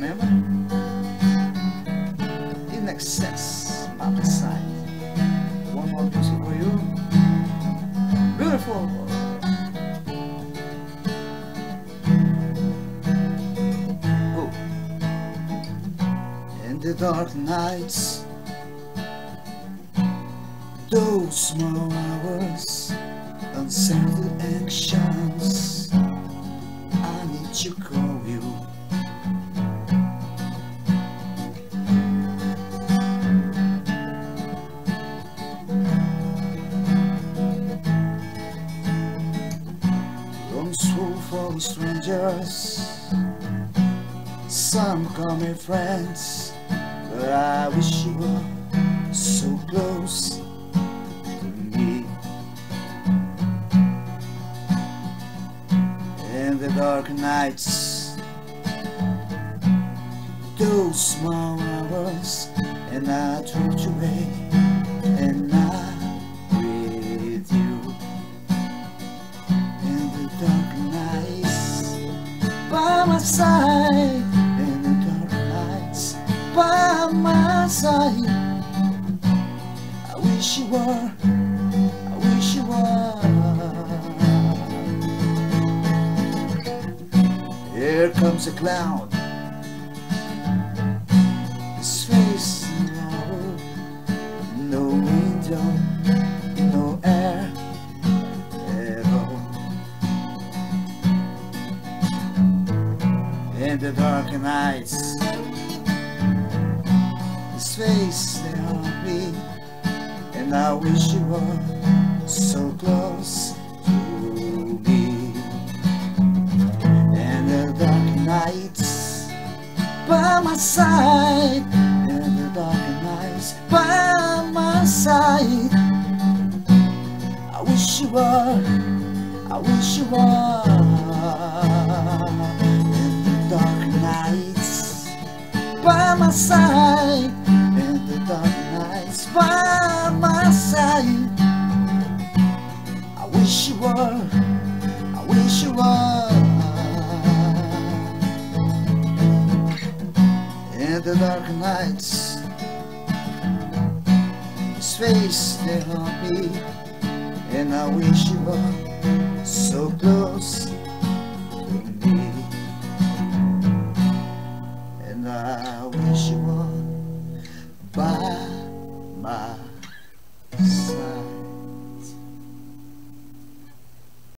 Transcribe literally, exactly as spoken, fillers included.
remember? In excess, Mama side. One more music for you. Beautiful. Oh. In the dark nights, those small hours, unsettled actions, I need to call you. Rooms full for strangers, some call me friends, but I wish you were so close to me. In the dark nights, those small hours, and I drift away, and I breathe you. In the dark nights, by my side. In the dark nights, by my side. I wish you were, I wish you were. Here comes a cloud, his face no, no window, no air at all. In the dark nights, his face they haunt me, and I wish you were so close to me. Nights by my side, in the dark nights by my side. I wish you were, I wish you were. In the dark nights by my side, in the dark nights by my side. I wish you were, I wish you were. In the dark nights, his face they haunt me, and I wish you were so close